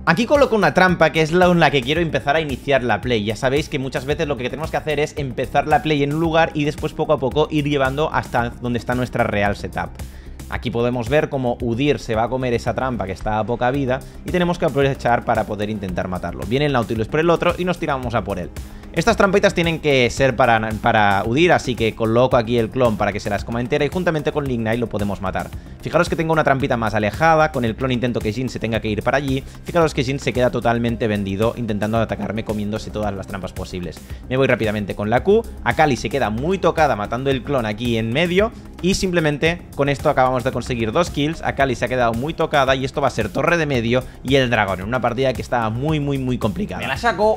Aquí coloco una trampa que es la que quiero empezar a iniciar la play. Ya sabéis que muchas veces lo que tenemos que hacer es empezar la play en un lugar y después poco a poco ir llevando hasta donde está nuestra real setup. Aquí podemos ver cómo Udyr se va a comer esa trampa que está a poca vida y tenemos que aprovechar para poder intentar matarlo. Viene el Nautilus por el otro y nos tiramos a por él. Estas trampitas tienen que ser para Udyr, así que coloco aquí el clon para que se las coma entera y juntamente con Lignite lo podemos matar. Fijaros que tengo una trampita más alejada, con el clon intento que Jhin se tenga que ir para allí. Fijaros que Jhin se queda totalmente vendido intentando atacarme comiéndose todas las trampas posibles. Me voy rápidamente con la Q, Akali se queda muy tocada matando el clon aquí en medio y simplemente con esto acabamos de conseguir 2 kills. Akali se ha quedado muy tocada y esto va a ser torre de medio y el dragón en una partida que está muy complicada. Me la saco